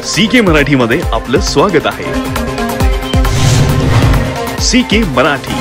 CK मराठीमध्ये आपलं स्वागत आहे। CK मराठी।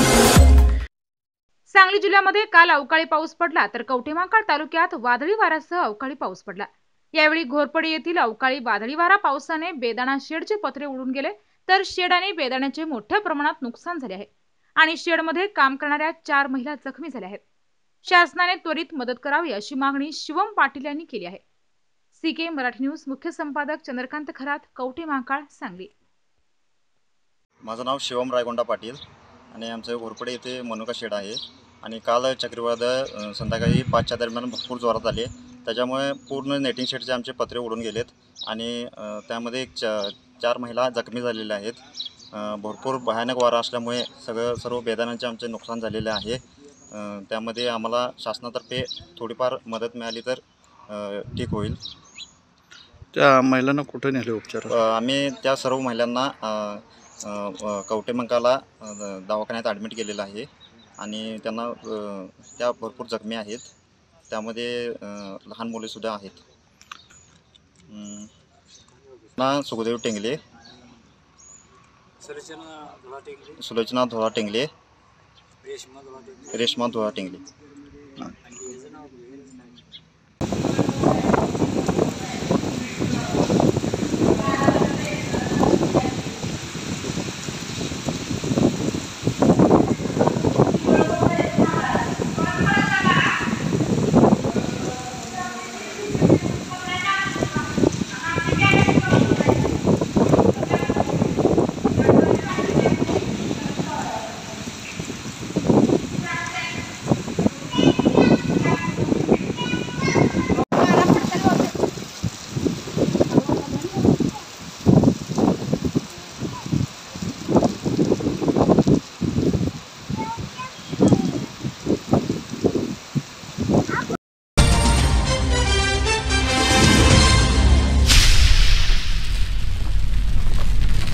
सांगली जिल्ह्यामध्ये काल अवकाळी पाऊस पडला तर कवठेमहांकाळ तालुक्यात वादळी वाऱ्यासह अवकाळी पाऊस पडला। यावेळी घोरपडी येथील अवकाळी वादळी वारा पावसाने बेदाणा शेडचे पत्रे उडून गेले तर शेड आणि बेदाण्याचे मोठ्या प्रमाणात नुकसान झाले आहे आणि शेडमध्ये काम करणाऱ्या 4 महिला जखमी झाल्या आहेत। शासनाने त्वरित मदत करावी अशी मागणी शिवम पाटील यांनी केली आहे। CK मराठी न्यूज मुख्य संपादक चंद्रकांत खरात, कवठेमहांकाळ, सांगली। माझं नाव शिवम रायगोंडा पाटील आणि आमचं घोरपडे येथे मनुका शेड आहे आणि काल चक्रीवादळ संध्याकाळी 5च्या दरम्यान भरपूर जोरात आले, त्याच्यामुळे पूर्ण नेटिंग शेडचे आमचे पत्रे उडून गेलेत आणि त्यामध्ये 4 महिला जखमी झालेल्या आहेत। भरपूर भयानक वारा असल्यामुळे सर्व बेदाण्यांचे आमचे नुकसान झालेले आहे। त्यामध्ये आम्हाला शासनातर्फे थोडीफार मदत मिळाली तर ठीक होईल। त्या महिलांना कुठे नेले उपचार? आम्ही त्या सर्व महिलांना कवठेमहांकाळला दवाखान्यात ॲडमिट केलेलं आहे आणि त्यांना त्या भरपूर जखमी आहेत, त्यामध्ये लहान मुलेसुद्धा आहेत। ना सुखदेव टेंगले, सुलोचना धोळा टेंगले, रेश्मा धोळा टेंगले।